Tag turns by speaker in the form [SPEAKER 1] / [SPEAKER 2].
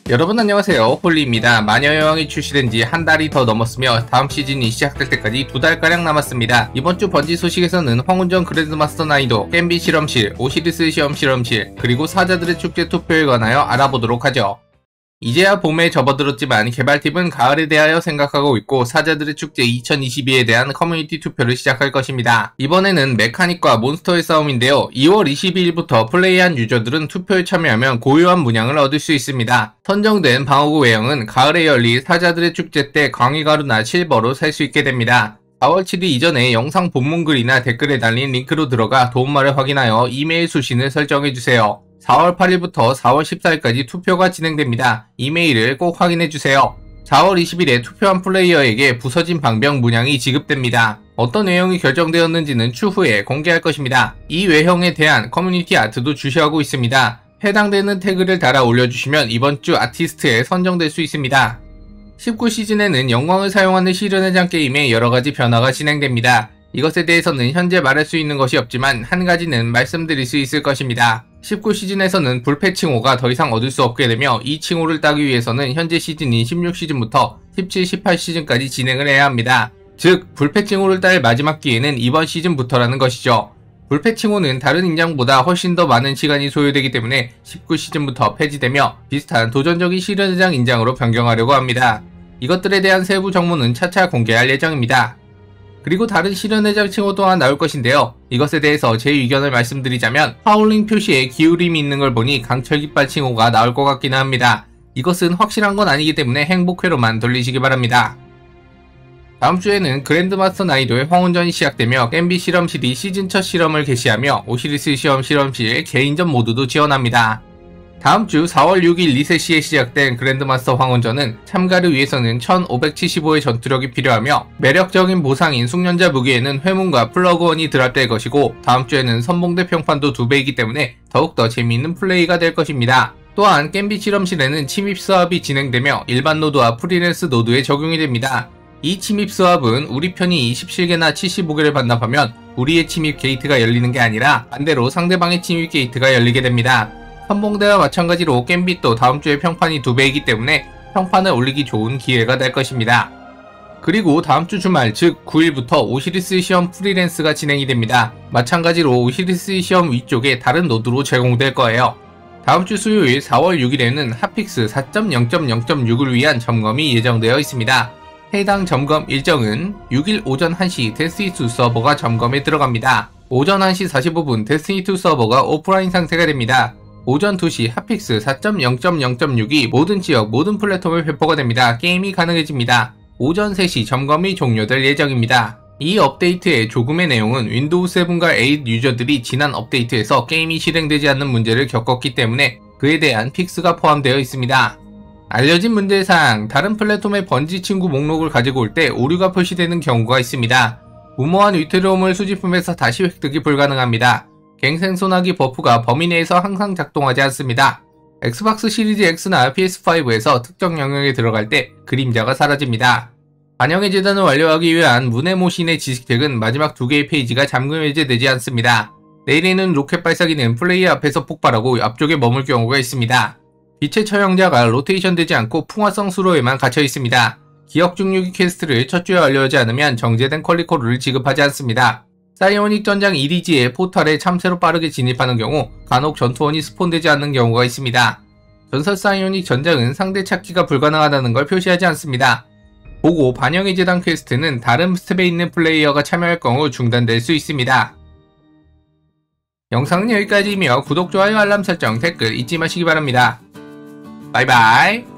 [SPEAKER 1] 여러분 안녕하세요, 홀리입니다. 마녀여왕이 출시된 지 한 달이 더 넘었으며 다음 시즌이 시작될 때까지 2달가량 남았습니다. 이번주 번지 소식에서는 황혼전 그랜드마스터 난이도, 겜비 실험실, 오시리스 시험 실험실, 그리고 사자들의 축제 투표에 관하여 알아보도록 하죠. 이제야 봄에 접어들었지만 개발팀은 가을에 대하여 생각하고 있고 사자들의 축제 2022에 대한 커뮤니티 투표를 시작할 것입니다. 이번에는 메카닉과 몬스터의 싸움인데요. 2월 22일부터 플레이한 유저들은 투표에 참여하면 고유한 문양을 얻을 수 있습니다. 선정된 방어구 외형은 가을에 열릴 사자들의 축제 때 광희가루나 실버로 살 수 있게 됩니다. 4월 7일 이전에 영상 본문 글이나 댓글에 달린 링크로 들어가 도움말을 확인하여 이메일 수신을 설정해주세요. 4월 8일부터 4월 14일까지 투표가 진행됩니다. 이메일을 꼭 확인해주세요. 4월 20일에 투표한 플레이어에게 부서진 방병 문양이 지급됩니다. 어떤 외형이 결정되었는지는 추후에 공개할 것입니다. 이 외형에 대한 커뮤니티 아트도 주시하고 있습니다. 해당되는 태그를 달아 올려주시면 이번 주 아티스트에 선정될 수 있습니다. 19시즌에는 영광을 사용하는 시련회장 게임에 여러가지 변화가 진행됩니다. 이것에 대해서는 현재 말할 수 있는 것이 없지만 한 가지는 말씀드릴 수 있을 것입니다. 19시즌에서는 불패 칭호가 더 이상 얻을 수 없게 되며 이 칭호를 따기 위해서는 현재 시즌인 16시즌부터 17, 18시즌까지 진행을 해야 합니다. 즉 불패 칭호를 딸 마지막 기회는 이번 시즌부터라는 것이죠. 불패 칭호는 다른 인장보다 훨씬 더 많은 시간이 소요되기 때문에 19시즌부터 폐지되며 비슷한 도전적인 시련회장 인장으로 변경하려고 합니다. 이것들에 대한 세부 정보는 차차 공개할 예정입니다. 그리고 다른 실현회장 칭호 또한 나올 것인데요. 이것에 대해서 제 의견을 말씀드리자면 파울링 표시에 기울임이 있는 걸 보니 강철깃발 칭호가 나올 것 같기는 합니다. 이것은 확실한 건 아니기 때문에 행복회로만 돌리시기 바랍니다. 다음 주에는 그랜드마스터 난이도의 황혼전이 시작되며 겜비 실험실이 시즌 첫 실험을 개시하며 오시리스 시험 실험실 개인전 모드도 지원합니다. 다음 주 4월 6일 리셋시에 시작된 그랜드마스터 황혼전은 참가를 위해서는 1575의 전투력이 필요하며 매력적인 보상인 숙련자 무기에는 회문과 플러그원이 들어갈 것이고 다음 주에는 선봉대 평판도 2배이기 때문에 더욱더 재미있는 플레이가 될 것입니다. 또한 겜비 실험실에는 침입 스왑이 진행되며 일반 노드와 프리랜스 노드에 적용이 됩니다. 이 침입 스왑은 우리 편이 27개나 75개를 반납하면 우리의 침입 게이트가 열리는 게 아니라 반대로 상대방의 침입 게이트가 열리게 됩니다. 선봉대와 마찬가지로 겜빗도 다음주에 평판이 2배이기 때문에 평판을 올리기 좋은 기회가 될 것입니다. 그리고 다음주 주말 즉 9일부터 오시리스 시험 프리랜스가 진행이 됩니다. 마찬가지로 오시리스 시험 위쪽에 다른 노드로 제공될 거예요. 다음주 수요일 4월 6일에는 핫픽스 4.0.0.6을 위한 점검이 예정되어 있습니다. 해당 점검 일정은 6일 오전 1시 데스티니2 서버가 점검에 들어갑니다. 오전 1시 45분 데스티니2 서버가 오프라인 상태가 됩니다. 오전 2시 핫픽스 4.0.0.6이 모든 지역 모든 플랫폼에 배포가 됩니다. 게임이 가능해집니다. 오전 3시 점검이 종료될 예정입니다. 이 업데이트의 조금의 내용은 윈도우 7과 8 유저들이 지난 업데이트에서 게임이 실행되지 않는 문제를 겪었기 때문에 그에 대한 픽스가 포함되어 있습니다. 알려진 문제사항, 다른 플랫폼의 번지 친구 목록을 가지고 올 때 오류가 표시되는 경우가 있습니다. 무모한 위태로움을 수집품에서 다시 획득이 불가능합니다. 갱생 소나기 버프가 범위 내에서 항상 작동하지 않습니다. 엑스박스 시리즈 X나 PS5에서 특정 영역에 들어갈 때 그림자가 사라집니다. 반영의 재단을 완료하기 위한 문해모신의 지식책은 마지막 2개의 페이지가 잠금 해제되지 않습니다. 내일에는 로켓 발사기는 플레이어 앞에서 폭발하고 앞쪽에 머물 경우가 있습니다. 빛의 처형자가 로테이션 되지 않고 풍화성 수로에만 갇혀 있습니다. 기억 중류기 퀘스트를 첫 주에 완료하지 않으면 정제된 퀄리코르를 지급하지 않습니다. 사이오닉 전장 1위지의 포탈에 참새로 빠르게 진입하는 경우 간혹 전투원이 스폰되지 않는 경우가 있습니다. 전설 사이오닉 전장은 상대 찾기가 불가능하다는 걸 표시하지 않습니다. 보고 반영의 재단 퀘스트는 다른 스텝에 있는 플레이어가 참여할 경우 중단될 수 있습니다. 영상은 여기까지이며 구독, 좋아요, 알람 설정, 댓글 잊지 마시기 바랍니다. 바이바이.